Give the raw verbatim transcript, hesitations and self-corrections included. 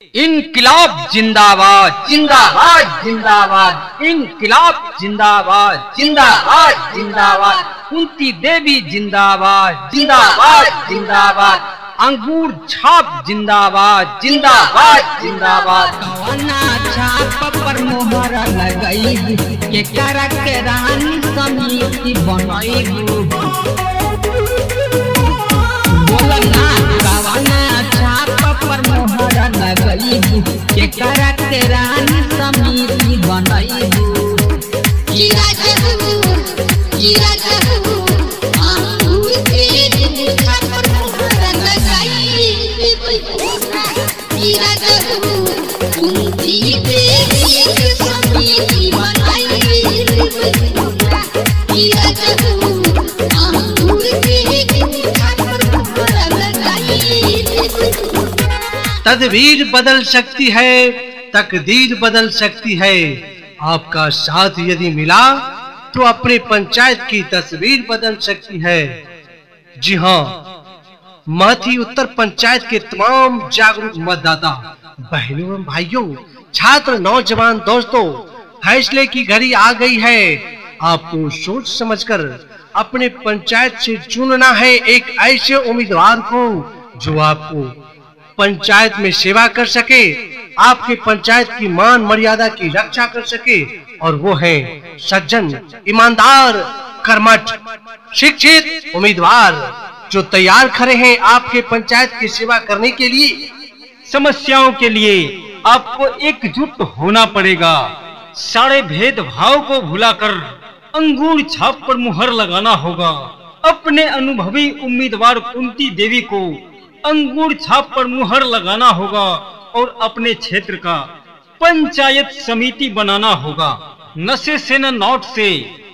इनकिलाब जिंदाबाद जिंदाबाद जिंदाबाद, इनकिलाब जिंदाबाद जिंदाबाद जिंदाबाद, कुंती देवी जिंदाबाद जिंदाबाद जिंदाबाद, अंगूर छाप जिंदाबाद जिंदाबाद जिंदाबाद। कवना छाप पर मोहर लगई के करक रानी समिति बनई, बोलना कवना छाप पर मोहर लगई के करक रानी समिति बनई। कीरा कहू कीरा कहू अंगूर के छाप पर मोहर लगाई, कीरा कहू कुंती देवी के समिति बनाई, कीरा कहू अंगूर के छाप पर मोहर लगाई। तदबीर बदल सकती है, तकदीर बदल सकती है। आपका साथ यदि मिला तो अपने पंचायत की तस्वीर बदल सकती है। जी हाँ, महती उत्तर पंचायत के तमाम जागरूक मतदाता बहनों एवं भाइयों, छात्र, नौजवान दोस्तों, फैसले की घड़ी आ गई है। आपको सोच समझकर अपने पंचायत से चुनना है एक ऐसे उम्मीदवार को जो आपको पंचायत में सेवा कर सके, आपके पंचायत की मान मर्यादा की रक्षा कर सके, और वो है सज्जन, ईमानदार, कर्मठ, शिक्षित उम्मीदवार जो तैयार खड़े हैं आपके पंचायत की सेवा करने के लिए। समस्याओं के लिए आपको एकजुट होना पड़ेगा। सारे भेदभाव को भुलाकर अंगूर छाप पर मुहर लगाना होगा। अपने अनुभवी उम्मीदवार कुंती देवी को अंगूर छाप पर मुहर लगाना होगा और अपने क्षेत्र का पंचायत समिति बनाना होगा। नशे से न नोट से